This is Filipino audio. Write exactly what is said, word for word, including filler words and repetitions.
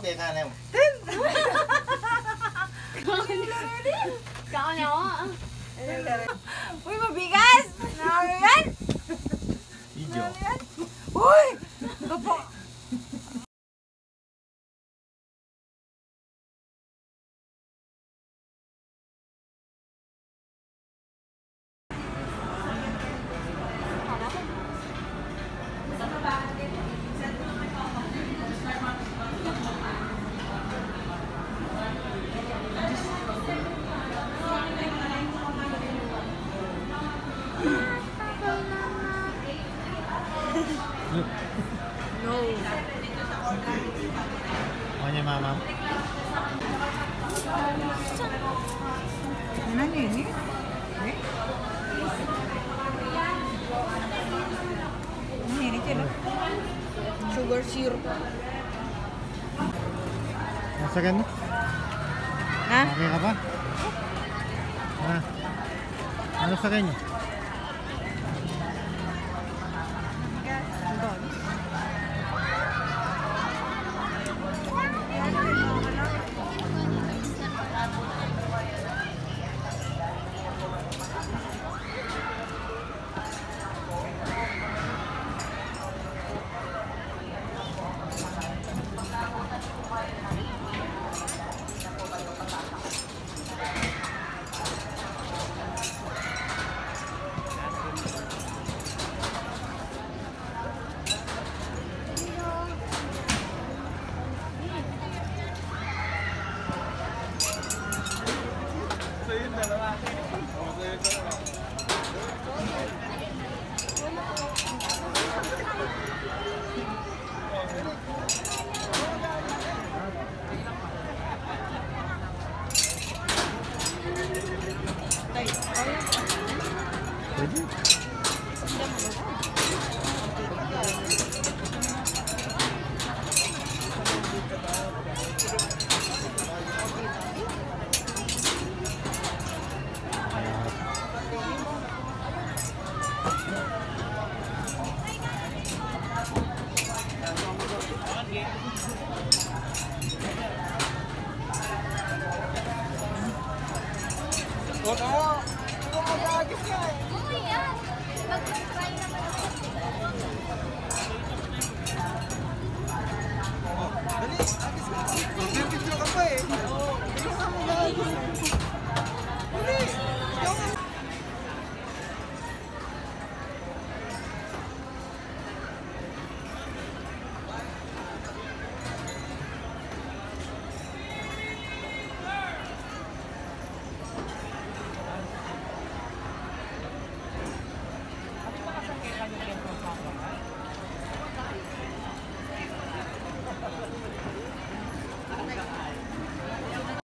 kaya ka na mo. Kau na ako. Uy, mabigas! Nakakaya yan? Video. Uy! Gapo! No. Ano niya mama? Ano ini? Eh? Ano ini sila? Sugar syrup. Nasa ka na? Ha? Okay ka pa? Ha? Ano sa kanya? Pwede? Dali, agis ka. Mag-video ka pa eh. Ano ka mo